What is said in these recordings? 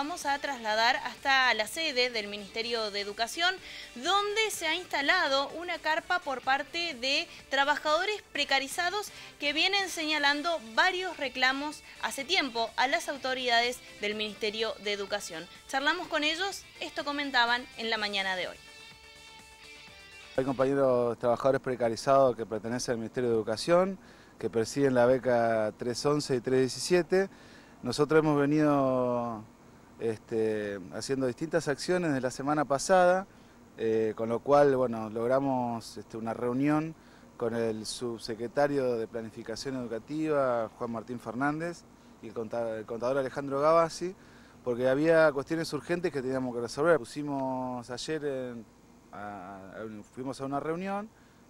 Vamos a trasladar hasta la sede del Ministerio de Educación, donde se ha instalado una carpa por parte de trabajadores precarizados que vienen señalando varios reclamos hace tiempo a las autoridades del Ministerio de Educación. Charlamos con ellos, esto comentaban en la mañana de hoy. Hay compañeros trabajadores precarizados que pertenecen al Ministerio de Educación, que persiguen la beca 311 y 317. Nosotros hemos venido haciendo distintas acciones desde la semana pasada, con lo cual logramos una reunión con el subsecretario de Planificación Educativa, Juan Martín Fernández, y el contador Alejandro Gavassi, porque había cuestiones urgentes que teníamos que resolver. Pusimos ayer, fuimos a una reunión,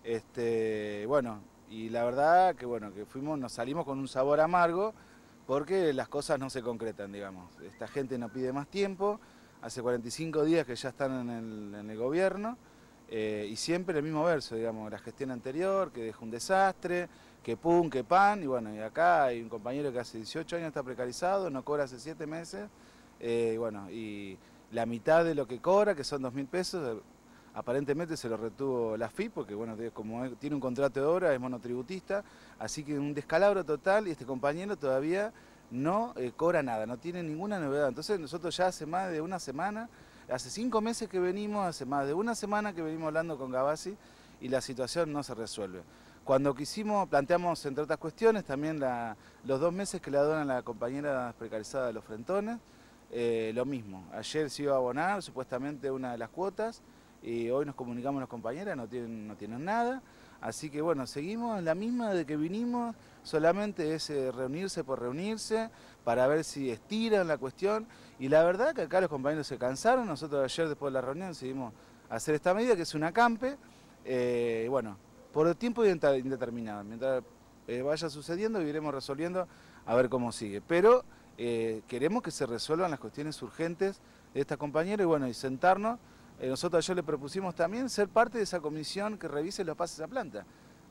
y la verdad que nos salimos con un sabor amargo, porque las cosas no se concretan, digamos. Esta gente no pide más tiempo, hace 45 días que ya están en el gobierno, y siempre el mismo verso, digamos, la gestión anterior, que dejó un desastre, que pum, que pan, y acá hay un compañero que hace 18 años está precarizado, no cobra hace 7 meses, y la mitad de lo que cobra, que son 2.000 pesos, aparentemente se lo retuvo la FIP, porque como tiene un contrato de obra, es monotributista, así que un descalabro total, y este compañero todavía no cobra nada, no tiene ninguna novedad. Entonces nosotros ya hace más de una semana, hace 5 meses que venimos, hace más de una semana que venimos hablando con Gavassi, y la situación no se resuelve. Cuando planteamos entre otras cuestiones también los 2 meses que le donan a la compañera precarizada de los Frentones, lo mismo. Ayer se iba a abonar supuestamente una de las cuotas, y hoy nos comunicamos con las compañeras, no tienen nada, así que seguimos en la misma de que vinimos, solamente es reunirse por reunirse, para ver si estiran la cuestión, y la verdad que acá los compañeros se cansaron. Nosotros ayer después de la reunión decidimos hacer esta medida, que es un acampe, por el tiempo indeterminado. Mientras vaya sucediendo, iremos resolviendo a ver cómo sigue, pero queremos que se resuelvan las cuestiones urgentes de esta compañera, y sentarnos. Nosotros ayer le propusimos también ser parte de esa comisión que revise los pases a planta.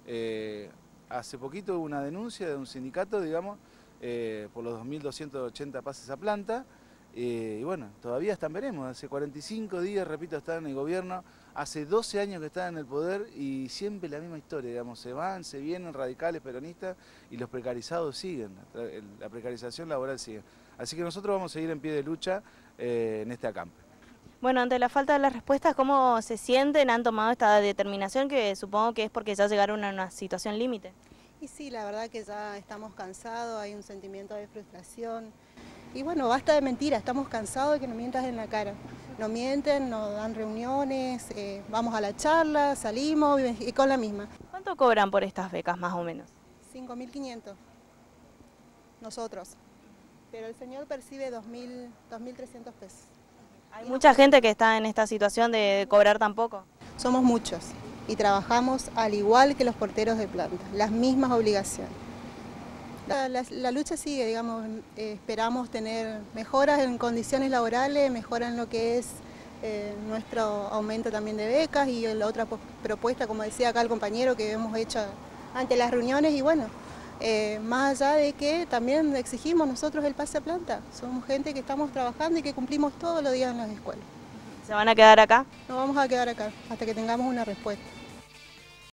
Hace poquito hubo una denuncia de un sindicato, digamos, por los 2.280 pases a planta, todavía están, veremos, hace 45 días, repito, están en el gobierno, hace 12 años que están en el poder, y siempre la misma historia, digamos, se van, se vienen radicales, peronistas, y los precarizados siguen, la precarización laboral sigue. Así que nosotros vamos a seguir en pie de lucha en este acampe. Bueno, ante la falta de las respuestas, ¿cómo se sienten? ¿Han tomado esta determinación que supongo que es porque ya llegaron a una situación límite? Y sí, la verdad que ya estamos cansados, hay un sentimiento de frustración. Y basta de mentiras, estamos cansados de que nos mientas en la cara. Nos mienten, nos dan reuniones, vamos a la charla, salimos y con la misma. ¿Cuánto cobran por estas becas más o menos? 5.500, nosotros. Pero el señor percibe 2.300 pesos. ¿Hay mucha gente que está en esta situación de cobrar tan poco? Somos muchos y trabajamos al igual que los porteros de planta, las mismas obligaciones. La lucha sigue, digamos, esperamos tener mejoras en condiciones laborales, mejoras en lo que es nuestro aumento también de becas, y la otra propuesta, como decía acá el compañero, que hemos hecho ante las reuniones, y más allá de que también exigimos nosotros el pase a planta. Somos gente que estamos trabajando y que cumplimos todos los días en las escuelas. ¿Se van a quedar acá? Nos vamos a quedar acá hasta que tengamos una respuesta.